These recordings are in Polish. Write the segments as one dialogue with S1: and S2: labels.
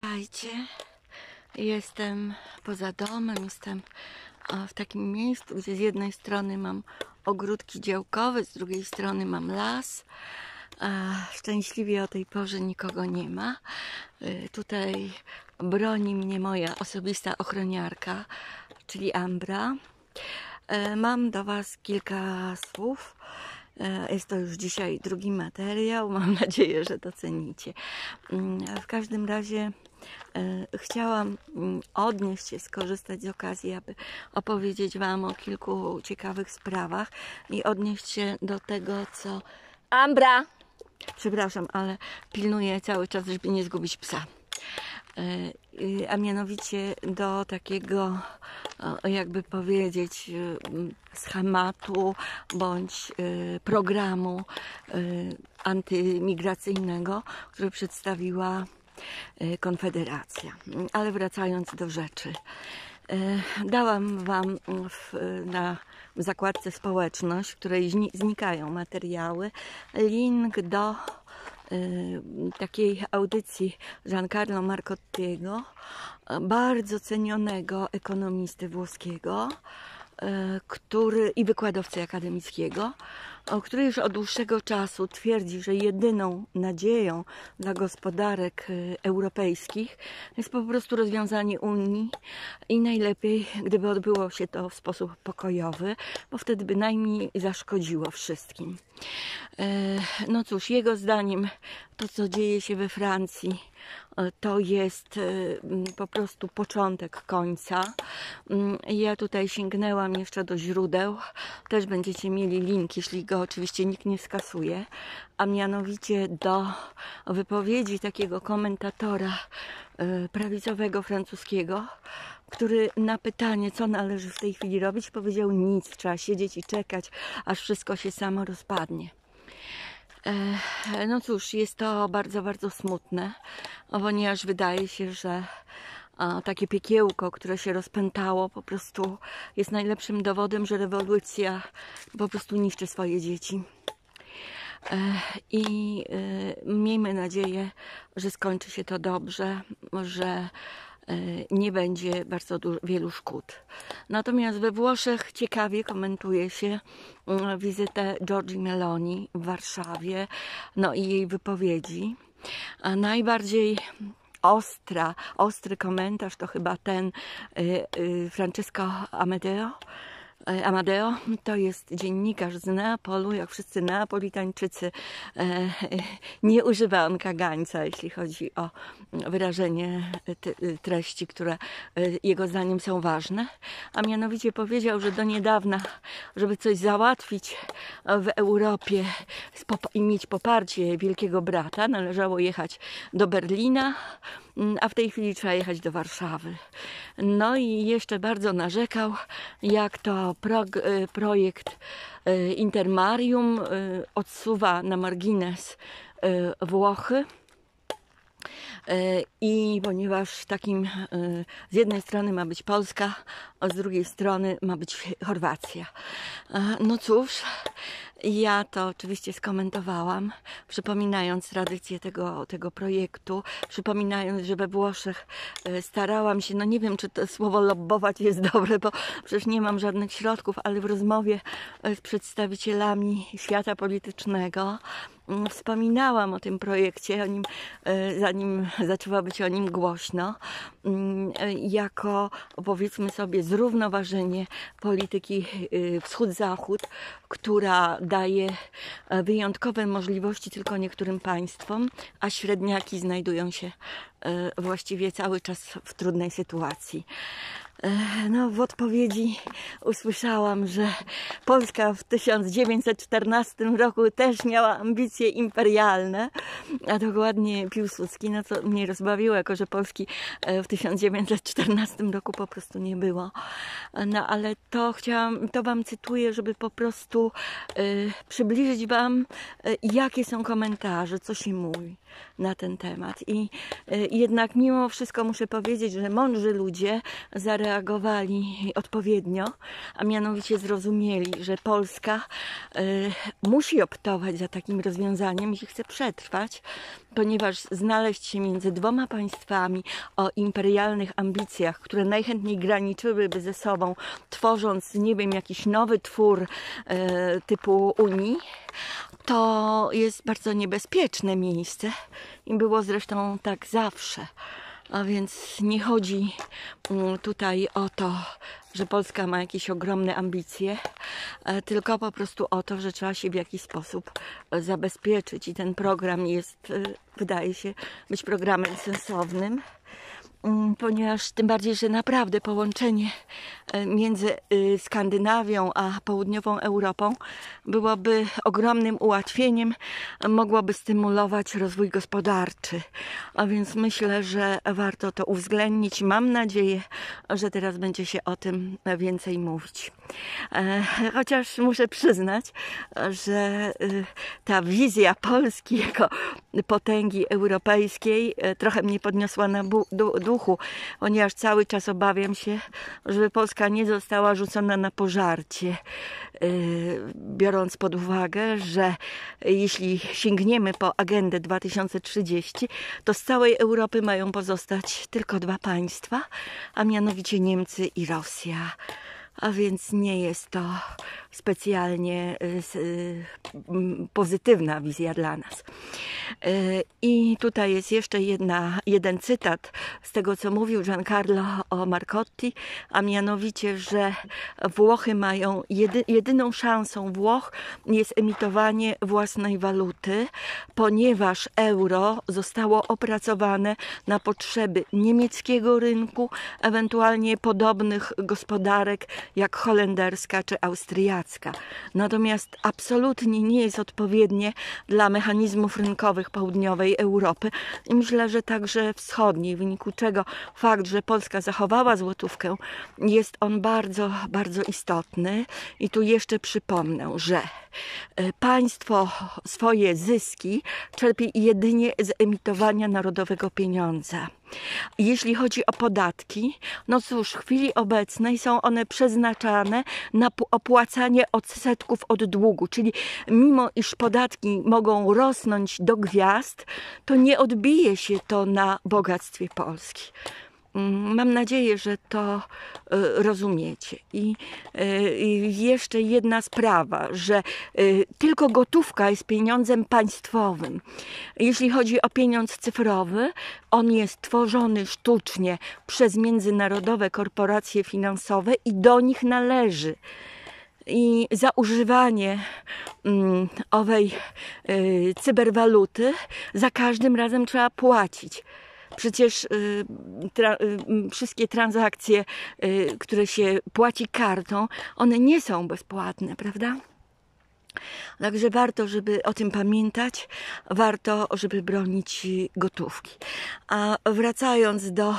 S1: Słuchajcie, jestem poza domem, jestem w takim miejscu, gdzie z jednej strony mam ogródki działkowe, z drugiej strony mam las. Szczęśliwie o tej porze nikogo nie ma. Tutaj broni mnie moja osobista ochroniarka, czyli Ambra. Mam do Was kilka słów. Jest to już dzisiaj drugi materiał. Mam nadzieję, że docenicie. W każdym razie chciałam odnieść się, skorzystać z okazji, aby opowiedzieć Wam o kilku ciekawych sprawach i odnieść się do tego, co... Ambra! Przepraszam, ale pilnuję cały czas, żeby nie zgubić psa. A mianowicie do takiego, jakby powiedzieć, schematu bądź programu antymigracyjnego, który przedstawiła Konfederacja. Ale wracając do rzeczy, dałam Wam na zakładce społeczność, w której znikają materiały, link do takiej audycji Giancarlo Marcottiego, bardzo cenionego ekonomisty włoskiego, i wykładowcy akademickiego, który już od dłuższego czasu twierdzi, że jedyną nadzieją dla gospodarek europejskich jest po prostu rozwiązanie Unii i najlepiej, gdyby odbyło się to w sposób pokojowy, bo wtedy by najmniej zaszkodziło wszystkim. No cóż, jego zdaniem to, co dzieje się we Francji, to jest po prostu początek końca. Ja tutaj sięgnęłam jeszcze do źródeł. Też będziecie mieli link, jeśli go oczywiście nikt nie skasuje. A mianowicie do wypowiedzi takiego komentatora prawicowego francuskiego, który na pytanie, co należy w tej chwili robić, powiedział nic, trzeba siedzieć i czekać, aż wszystko się samo rozpadnie. No cóż, jest to bardzo, bardzo smutne, ponieważ wydaje się, że takie piekiełko, które się rozpętało, po prostu jest najlepszym dowodem, że rewolucja po prostu niszczy swoje dzieci. I miejmy nadzieję, że skończy się to dobrze, że nie będzie bardzo wielu szkód. Natomiast we Włoszech ciekawie komentuje się wizytę Giorgii Meloni w Warszawie, no i jej wypowiedzi. A najbardziej ostry komentarz to chyba ten Francesco Amadeo to jest dziennikarz z Neapolu, jak wszyscy Neapolitańczycy. Nie używa on kagańca, jeśli chodzi o wyrażenie treści, które jego zdaniem są ważne. A mianowicie powiedział, że do niedawna, żeby coś załatwić w Europie i mieć poparcie Wielkiego Brata, należało jechać do Berlina, a w tej chwili trzeba jechać do Warszawy. No i jeszcze bardzo narzekał, jak to projekt Intermarium odsuwa na margines Włochy. I ponieważ takim z jednej strony ma być Polska, a z drugiej strony ma być Chorwacja. No cóż, ja to oczywiście skomentowałam, przypominając tradycję tego projektu, przypominając, że we Włoszech starałam się, no nie wiem, czy to słowo lobbować jest dobre, bo przecież nie mam żadnych środków, ale w rozmowie z przedstawicielami świata politycznego wspominałam o tym projekcie, zanim zaczęło być o nim głośno, jako, powiedzmy sobie, zrównoważenie polityki wschód-zachód, która daje wyjątkowe możliwości tylko niektórym państwom, a średniaki znajdują się właściwie cały czas w trudnej sytuacji. No, w odpowiedzi usłyszałam, że Polska w 1914 roku też miała ambicje imperialne, a dokładnie Piłsudski, no co mnie rozbawiło, jako że Polski w 1914 roku po prostu nie było. No ale to Wam cytuję, żeby po prostu przybliżyć Wam, jakie są komentarze, co się mówi na ten temat. I jednak mimo wszystko muszę powiedzieć, że mądrzy ludzie zareagowali zareagowali odpowiednio, a mianowicie zrozumieli, że Polska musi optować za takim rozwiązaniem, jeśli chce przetrwać, ponieważ znaleźć się między dwoma państwami o imperialnych ambicjach, które najchętniej graniczyłyby ze sobą, tworząc, nie wiem, jakiś nowy twór typu Unii, to jest bardzo niebezpieczne miejsce i było zresztą tak zawsze. A więc nie chodzi tutaj o to, że Polska ma jakieś ogromne ambicje, tylko po prostu o to, że trzeba się w jakiś sposób zabezpieczyć i ten program jest, wydaje się, być programem sensownym, ponieważ tym bardziej, że naprawdę połączenie między Skandynawią a południową Europą byłoby ogromnym ułatwieniem, mogłoby stymulować rozwój gospodarczy. A więc myślę, że warto to uwzględnić. Mam nadzieję, że teraz będzie się o tym więcej mówić. Chociaż muszę przyznać, że ta wizja Polski jako potęgi europejskiej trochę mnie podniosła na duchu, ponieważ cały czas obawiam się, żeby Polska nie została rzucona na pożarcie, biorąc pod uwagę, że jeśli sięgniemy po agendę 2030, to z całej Europy mają pozostać tylko dwa państwa, a mianowicie Niemcy i Rosja. A więc nie jest to specjalnie pozytywna wizja dla nas. I tutaj jest jeszcze jeden cytat z tego, co mówił Giancarlo Marcotti, a mianowicie, że Włochy mają, jedyną szansą Włoch jest emitowanie własnej waluty, ponieważ euro zostało opracowane na potrzeby niemieckiego rynku, ewentualnie podobnych gospodarek jak holenderska czy austriacka. Natomiast absolutnie nie jest odpowiednie dla mechanizmów rynkowych południowej Europy i myślę, że także wschodniej, w wyniku czego fakt, że Polska zachowała złotówkę, jest on bardzo, bardzo istotny. I tu jeszcze przypomnę, że państwo swoje zyski czerpie jedynie z emitowania narodowego pieniądza. Jeśli chodzi o podatki, no cóż, w chwili obecnej są one przeznaczane na opłacanie odsetków od długu, czyli mimo iż podatki mogą rosnąć do gwiazd, to nie odbije się to na bogactwie Polski. Mam nadzieję, że to rozumiecie. I jeszcze jedna sprawa, że tylko gotówka jest pieniądzem państwowym. Jeśli chodzi o pieniądz cyfrowy, on jest tworzony sztucznie przez międzynarodowe korporacje finansowe i do nich należy. I za używanie owej cyberwaluty za każdym razem trzeba płacić. Przecież wszystkie transakcje, które się płaci kartą, one nie są bezpłatne, prawda? Także warto, żeby o tym pamiętać, warto, żeby bronić gotówki. A wracając do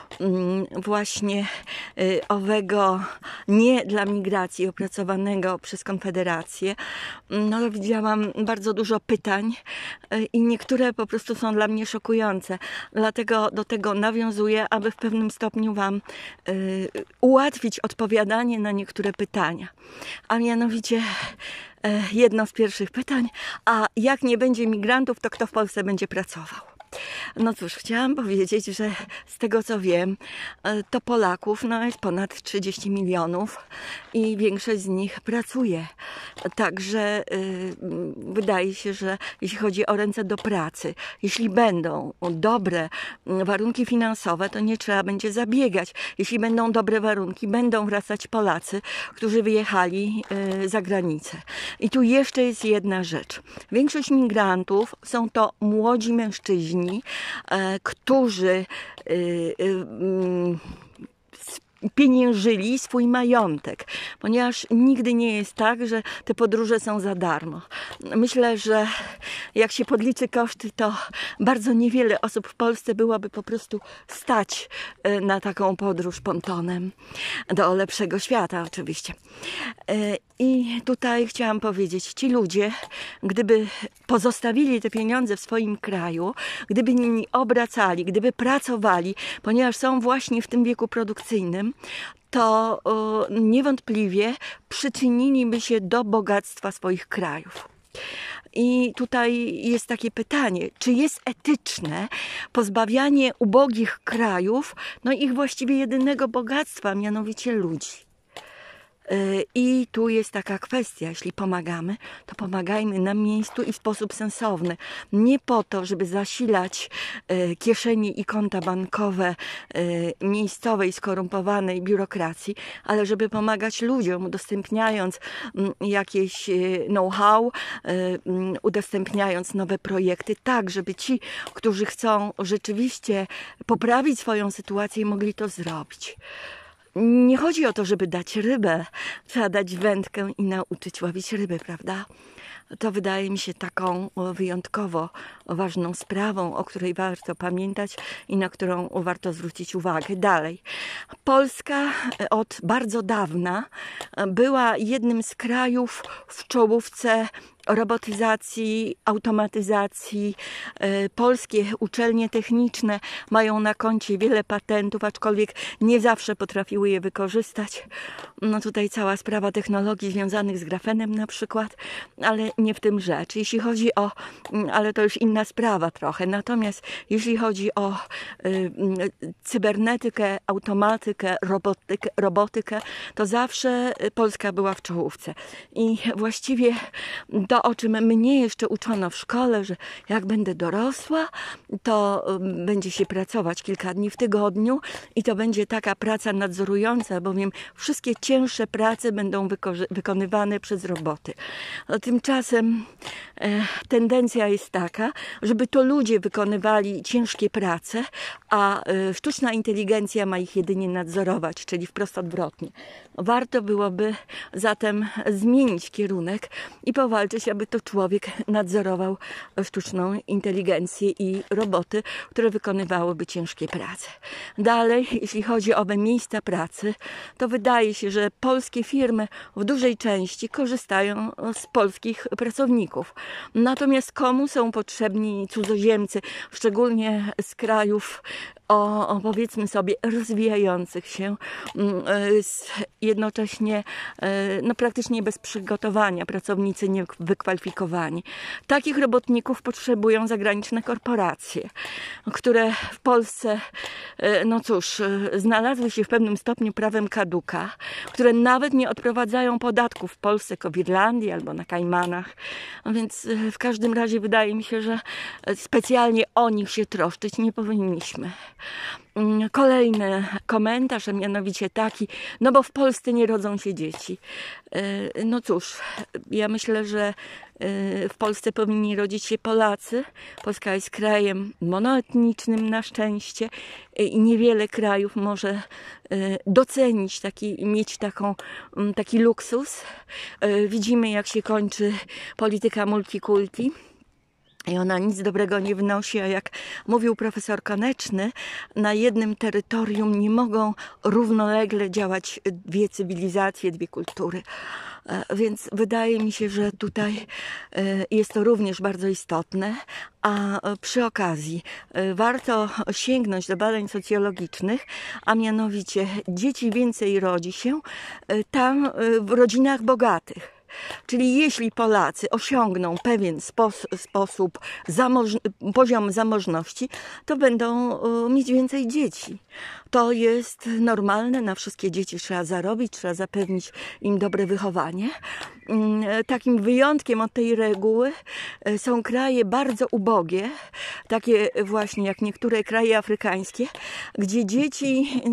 S1: właśnie owego nie dla migracji opracowanego przez Konfederację, no widziałam bardzo dużo pytań i niektóre po prostu są dla mnie szokujące. Dlatego do tego nawiązuję, aby w pewnym stopniu Wam ułatwić odpowiadanie na niektóre pytania. A mianowicie jedno z pierwszych pytań, a jak nie będzie migrantów, to kto w Polsce będzie pracował? No cóż, chciałam powiedzieć, że z tego co wiem, to Polaków jest ponad 30 milionów i większość z nich pracuje. Także wydaje się, że jeśli chodzi o ręce do pracy, jeśli będą dobre warunki finansowe, to nie trzeba będzie zabiegać. Jeśli będą dobre warunki, będą wracać Polacy, którzy wyjechali za granicę. I tu jeszcze jest jedna rzecz. Większość migrantów są to młodzi mężczyźni, którzy pieniężyli swój majątek, ponieważ nigdy nie jest tak, że te podróże są za darmo. Myślę, że jak się podliczy koszty, to bardzo niewiele osób w Polsce byłoby po prostu stać na taką podróż pontonem do lepszego świata oczywiście. I tutaj chciałam powiedzieć, ci ludzie, gdyby pozostawili te pieniądze w swoim kraju, gdyby nimi obracali, gdyby pracowali, ponieważ są właśnie w tym wieku produkcyjnym, to niewątpliwie przyczyniliby się do bogactwa swoich krajów. I tutaj jest takie pytanie, czy jest etyczne pozbawianie ubogich krajów, no ich właściwie jedynego bogactwa, mianowicie ludzi. I tu jest taka kwestia, jeśli pomagamy, to pomagajmy na miejscu i w sposób sensowny. Nie po to, żeby zasilać kieszenie i konta bankowe miejscowej, skorumpowanej biurokracji, ale żeby pomagać ludziom, udostępniając jakieś know-how, udostępniając nowe projekty, tak, żeby ci, którzy chcą rzeczywiście poprawić swoją sytuację, mogli to zrobić. Nie chodzi o to, żeby dać rybę. Trzeba dać wędkę i nauczyć łowić ryby, prawda? To wydaje mi się taką wyjątkowo ważną sprawą, o której warto pamiętać i na którą warto zwrócić uwagę. Dalej. Polska od bardzo dawna była jednym z krajów w czołówce robotyzacji, automatyzacji. Polskie uczelnie techniczne mają na koncie wiele patentów, aczkolwiek nie zawsze potrafiły je wykorzystać. No tutaj cała sprawa technologii związanych z grafenem na przykład, ale nie w tym rzecz. Jeśli chodzi o, ale to już inna sprawa trochę, natomiast jeśli chodzi o cybernetykę, automatykę, robotykę, to zawsze Polska była w czołówce. I właściwie to, o czym mnie jeszcze uczono w szkole, że jak będę dorosła, to będzie się pracować kilka dni w tygodniu i to będzie taka praca nadzorująca, bowiem wszystkie cięższe prace będą wykonywane przez roboty. Tymczasem tendencja jest taka, żeby to ludzie wykonywali ciężkie prace, a sztuczna inteligencja ma ich jedynie nadzorować, czyli wprost odwrotnie. Warto byłoby zatem zmienić kierunek i powalczyć, aby to człowiek nadzorował sztuczną inteligencję i roboty, które wykonywałyby ciężkie prace. Dalej, jeśli chodzi o owe miejsca pracy, to wydaje się, że polskie firmy w dużej części korzystają z polskich pracowników. Natomiast komu są potrzebni cudzoziemcy, szczególnie z krajów powiedzmy sobie rozwijających się, jednocześnie no, praktycznie bez przygotowania, pracownicy niewykwalifikowani. Takich robotników potrzebują zagraniczne korporacje, które w Polsce, no cóż, znalazły się w pewnym stopniu prawem kaduka, które nawet nie odprowadzają podatków w Polsce, jako w Irlandii albo na Kajmanach. Więc w każdym razie wydaje mi się, że specjalnie o nich się troszczyć nie powinniśmy. Kolejny komentarz, a mianowicie taki, no bo w Polsce nie rodzą się dzieci. No cóż, ja myślę, że w Polsce powinni rodzić się Polacy. Polska jest krajem monoetnicznym na szczęście i niewiele krajów może docenić, mieć taki luksus. Widzimy, jak się kończy polityka multikulti. I ona nic dobrego nie wnosi, a jak mówił profesor Koneczny, na jednym terytorium nie mogą równolegle działać dwie cywilizacje, dwie kultury. Więc wydaje mi się, że tutaj jest to również bardzo istotne, a przy okazji warto sięgnąć do badań socjologicznych, a mianowicie dzieci więcej rodzi się tam w rodzinach bogatych. Czyli jeśli Polacy osiągną pewien poziom zamożności, to będą mieć więcej dzieci. To jest normalne, na wszystkie dzieci trzeba zarobić, trzeba zapewnić im dobre wychowanie. Takim wyjątkiem od tej reguły są kraje bardzo ubogie, takie właśnie jak niektóre kraje afrykańskie, gdzie dzieci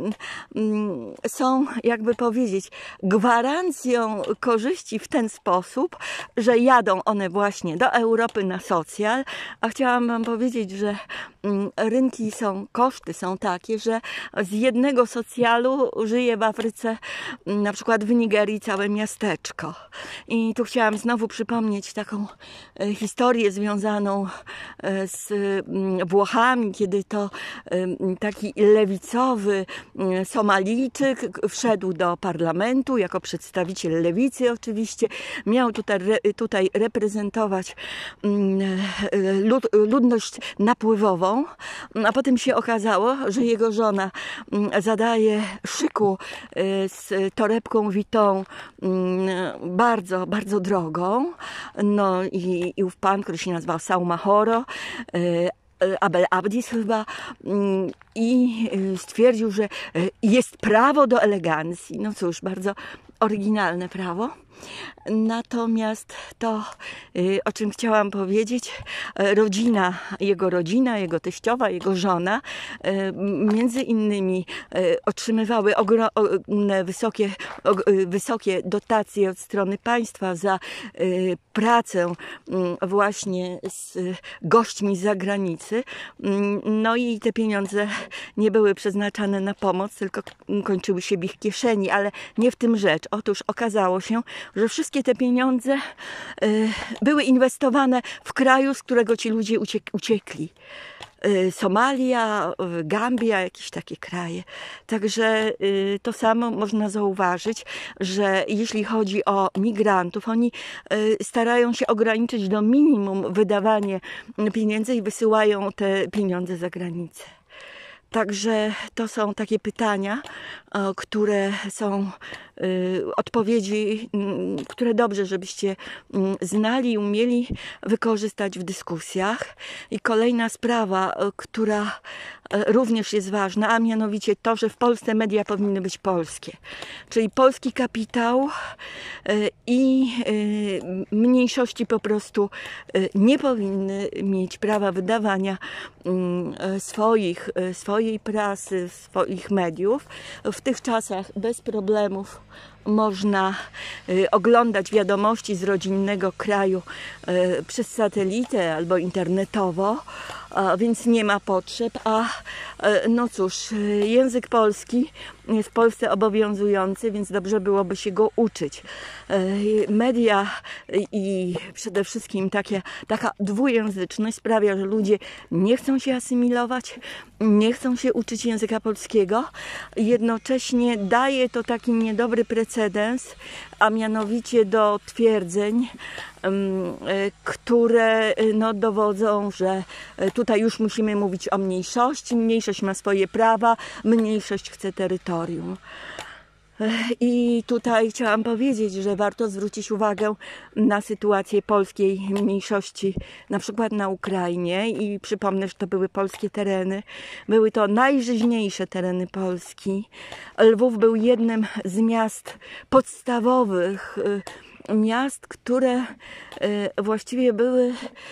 S1: są, jakby powiedzieć, gwarancją korzyści w ten sposób, że jadą one właśnie do Europy na socjal, a chciałam wam powiedzieć, że koszty są takie, że z jednego socjalu żyje w Afryce, na przykład w Nigerii, całe miasteczko. I tu chciałam znowu przypomnieć taką historię związaną z Włochami, kiedy to taki lewicowy Somalijczyk wszedł do parlamentu jako przedstawiciel lewicy oczywiście. Miał tutaj reprezentować ludność napływową, a potem się okazało, że jego żona zadaje szyku z torebką Vuitton bardzo, bardzo drogą. No i ów pan, który się nazywał Saumahoro, Abel Abdis chyba, i stwierdził, że jest prawo do elegancji. No cóż, bardzo oryginalne prawo. Natomiast to, o czym chciałam powiedzieć, jego teściowa, jego żona, między innymi otrzymywały wysokie dotacje od strony państwa za pracę właśnie z gośćmi z zagranicy. No i te pieniądze nie były przeznaczane na pomoc, tylko kończyły się w ich kieszeni, ale nie w tym rzecz. Otóż okazało się, że wszystkie te pieniądze były inwestowane w kraju, z którego ci ludzie uciekli. Somalia, Gambia, jakieś takie kraje. Także to samo można zauważyć, że jeśli chodzi o migrantów, oni starają się ograniczyć do minimum wydawanie pieniędzy i wysyłają te pieniądze za granicę. Także to są takie pytania, które są odpowiedzi, które dobrze, żebyście znali i umieli wykorzystać w dyskusjach. I kolejna sprawa, która również jest ważna, a mianowicie to, że w Polsce media powinny być polskie. Czyli polski kapitał i mniejszości po prostu nie powinny mieć prawa wydawania swojej prasy, swoich mediów. W tych czasach bez problemów można oglądać wiadomości z rodzinnego kraju przez satelitę albo internetowo, więc nie ma potrzeb. A no cóż, język polski jest w Polsce obowiązujący, więc dobrze byłoby się go uczyć. Media i przede wszystkim taka dwujęzyczność sprawia, że ludzie nie chcą się asymilować, nie chcą się uczyć języka polskiego. Jednocześnie daje to taki niedobry precedens, a mianowicie do twierdzeń, które no, dowodzą, że tutaj już musimy mówić o mniejszości. Mniejszość ma swoje prawa, mniejszość chce terytorium. I tutaj chciałam powiedzieć, że warto zwrócić uwagę na sytuację polskiej mniejszości, na przykład na Ukrainie, i przypomnę, że to były polskie tereny. Były to najżyźniejsze tereny Polski. Lwów był jednym z miast podstawowych, miast, które właściwie były,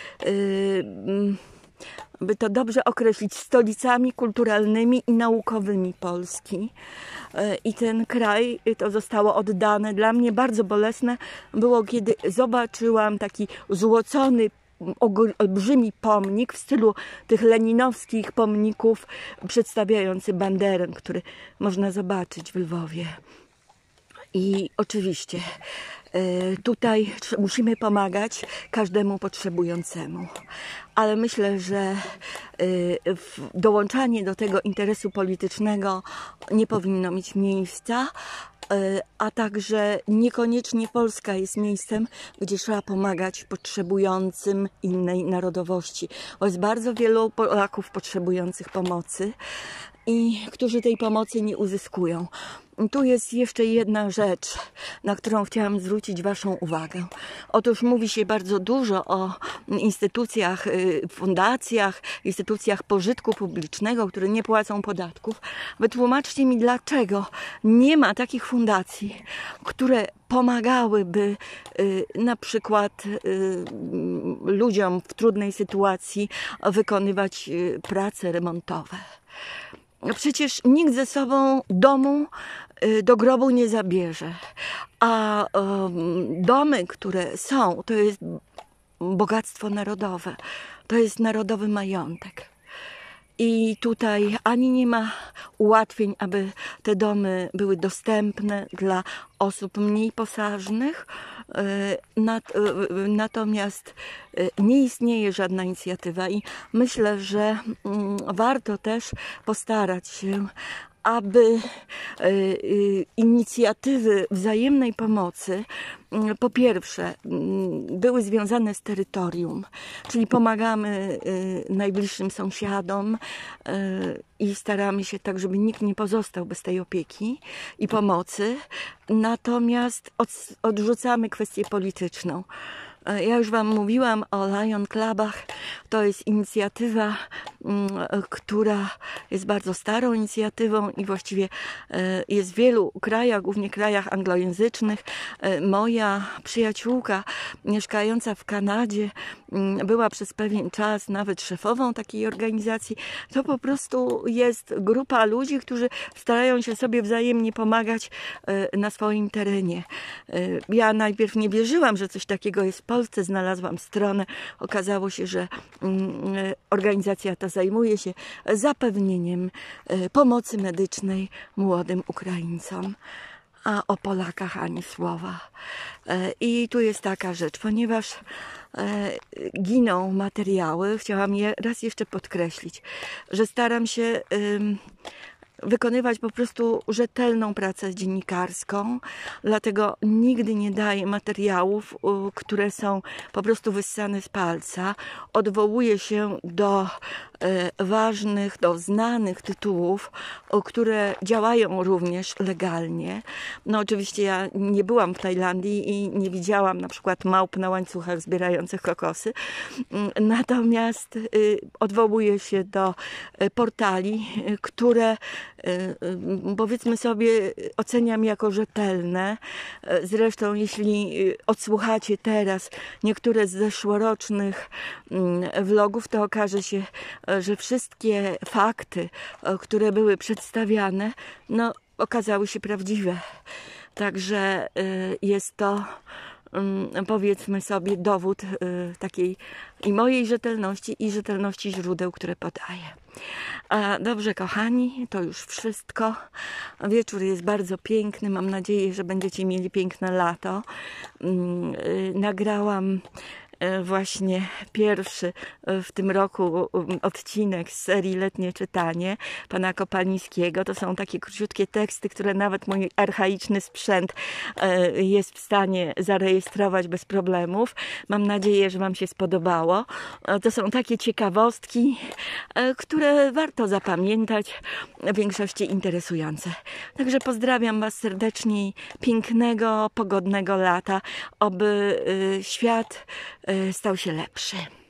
S1: by to dobrze określić, stolicami kulturalnymi i naukowymi Polski. I ten kraj, to zostało oddane. Dla mnie bardzo bolesne było, kiedy zobaczyłam taki złocony, olbrzymi pomnik w stylu tych leninowskich pomników przedstawiający Banderę, który można zobaczyć w Lwowie. I oczywiście tutaj musimy pomagać każdemu potrzebującemu. Ale myślę, że dołączanie do tego interesu politycznego nie powinno mieć miejsca, a także niekoniecznie Polska jest miejscem, gdzie trzeba pomagać potrzebującym innej narodowości. Bo jest bardzo wielu Polaków potrzebujących pomocy i którzy tej pomocy nie uzyskują. Tu jest jeszcze jedna rzecz, na którą chciałam zwrócić Waszą uwagę. Otóż mówi się bardzo dużo o instytucjach, fundacjach, instytucjach pożytku publicznego, które nie płacą podatków. Wytłumaczcie mi, dlaczego nie ma takich fundacji, które pomagałyby na przykład ludziom w trudnej sytuacji wykonywać prace remontowe. Przecież nikt ze sobą domu do grobu nie zabierze, a domy, które są, to jest bogactwo narodowe, to jest narodowy majątek. I tutaj ani nie ma ułatwień, aby te domy były dostępne dla osób mniej posażnych. Natomiast nie istnieje żadna inicjatywa i myślę, że warto też postarać się, aby inicjatywy wzajemnej pomocy po pierwsze były związane z terytorium, czyli pomagamy najbliższym sąsiadom i staramy się tak, żeby nikt nie pozostał bez tej opieki i pomocy, natomiast odrzucamy kwestię polityczną. Ja już Wam mówiłam o Lion Clubach. To jest inicjatywa, która jest bardzo starą inicjatywą i właściwie jest w wielu krajach, głównie krajach anglojęzycznych. Moja przyjaciółka mieszkająca w Kanadzie była przez pewien czas nawet szefową takiej organizacji. To po prostu jest grupa ludzi, którzy starają się sobie wzajemnie pomagać na swoim terenie. Ja najpierw nie wierzyłam, że coś takiego jest w Polsce. Znalazłam stronę. Okazało się, że organizacja ta zajmuje się zapewnieniem pomocy medycznej młodym Ukraińcom. A o Polakach ani słowa. I tu jest taka rzecz, ponieważ giną materiały, chciałam je raz jeszcze podkreślić, że staram się wykonywać po prostu rzetelną pracę dziennikarską, dlatego nigdy nie daję materiałów, które są po prostu wyssane z palca. Odwołuję się do ważnych, do znanych tytułów, które działają również legalnie. No oczywiście ja nie byłam w Tajlandii i nie widziałam na przykład małp na łańcuchach zbierających kokosy, natomiast odwołuję się do portali, które powiedzmy sobie oceniam jako rzetelne. Zresztą jeśli odsłuchacie teraz niektóre z zeszłorocznych vlogów, to okaże się, że wszystkie fakty, które były przedstawiane, no, okazały się prawdziwe. Także jest to, powiedzmy sobie, dowód takiej i mojej rzetelności, i rzetelności źródeł, które podaję. Dobrze, kochani, to już wszystko. Wieczór jest bardzo piękny. Mam nadzieję, że będziecie mieli piękne lato. Nagrałam właśnie pierwszy w tym roku odcinek z serii Letnie czytanie pana Kopalniskiego. To są takie króciutkie teksty, które nawet mój archaiczny sprzęt jest w stanie zarejestrować bez problemów. Mam nadzieję, że Wam się spodobało. To są takie ciekawostki, które warto zapamiętać, w większości interesujące. Także pozdrawiam Was serdecznie, pięknego, pogodnego lata, oby świat stał się lepszy.